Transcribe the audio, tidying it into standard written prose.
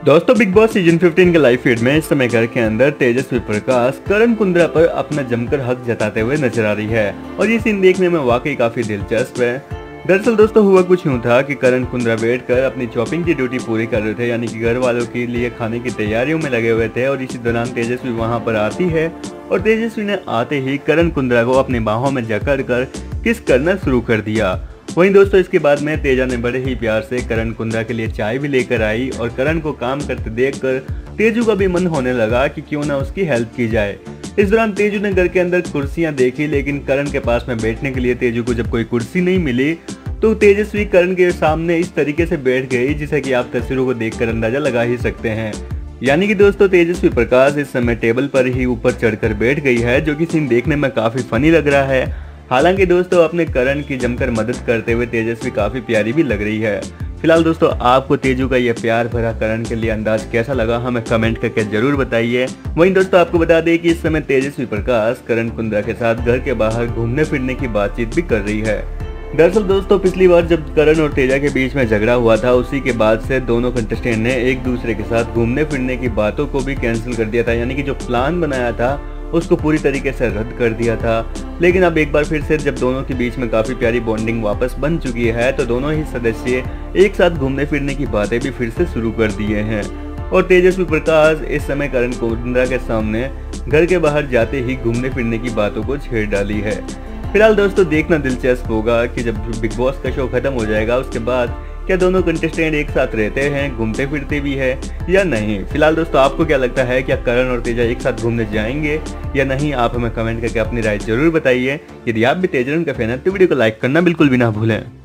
दोस्तों big boss season 15 के live feed में इस समय घर के अंदर तेजस्वी प्रकाश करण कुंद्रा पर अपना जमकर हक जताते हुए नजर आ रही है और ये सीन देखने में वाकई काफी दिलचस्प है। दरअसल दोस्तों हुआ कुछ यूँ था कि करण कुंद्रा बैठकर अपनी चॉपिंग की ड्यूटी पूरी कर रहे थे, यानी कि घर वालों के लिए खाने की तैयारियों में लगे हुए थे और इसी दौरान तेजस्वी वहां पर आती है और तेजस्वी ने आते ही करण कुंद्रा को अपनी बाहों में जकड़ कर किस करना शुरू कर दिया। वहीं दोस्तों इसके बाद में तेजा ने बड़े ही प्यार से करण कुंद्रा के लिए चाय भी लेकर आई और करण को काम करते देखकर तेजू का भी मन होने लगा कि क्यों ना उसकी हेल्प की जाए। इस दौरान तेजू ने घर के अंदर कुर्सियां देखी, लेकिन करण के पास में बैठने के लिए तेजू को जब कोई कुर्सी नहीं मिली तो तेजस्वी करण के सामने इस तरीके से बैठ गई जिसे कि आप तस्वीरों को देखकर अंदाजा लगा ही सकते हैं। यानी कि दोस्तों तेजस्वी प्रकाश इस समय टेबल पर ही ऊपर चढ़कर बैठ गई है, जो कि सीन देखने में काफी फनी लग रहा है। हालांकि दोस्तों अपने करण की जमकर मदद करते हुए तेजस्वी काफी प्यारी भी लग रही है। फिलहाल दोस्तों आपको तेजू का यह प्यार भरा करण के लिए अंदाज कैसा लगा हमें कमेंट करके जरूर बताइए। वहीं दोस्तों आपको बता दें कि इस समय तेजस्वी प्रकाश करण कुंद्रा के साथ घर के बाहर घूमने फिरने की बातचीत भी कर रही है। दरअसल दोस्तों पिछली बार जब करण और तेजा के बीच में झगड़ा हुआ था, उसी के बाद से दोनों कंटेस्टेंट ने एक दूसरे के साथ घूमने फिरने की बातों को भी कैंसिल कर दिया था, यानी कि जो प्लान बनाया था उसको पूरी तरीके से रद्द कर दिया था। लेकिन अब एक बार फिर से जब दोनों के बीच में काफी प्यारी बॉन्डिंग वापस बन चुकी है तो दोनों ही सदस्य एक साथ घूमने फिरने की बातें भी फिर से शुरू कर दिए हैं और तेजस्वी प्रकाश इस समय करण कुंद्रा के सामने घर के बाहर जाते ही घूमने फिरने की बातों को छेड़ डाली है। फिलहाल दोस्तों देखना दिलचस्प होगा कि जब बिग बॉस का शो खत्म हो जाएगा उसके बाद क्या दोनों कंटेस्टेंट एक साथ रहते हैं, घूमते फिरते भी है या नहीं। फिलहाल दोस्तों आपको क्या लगता है, क्या करण और तेजा एक साथ घूमने जाएंगे या नहीं? आप हमें कमेंट करके अपनी राय जरूर बताइए। यदि आप भी तेजा का फैन है तो वीडियो को लाइक करना बिल्कुल भी ना भूलें।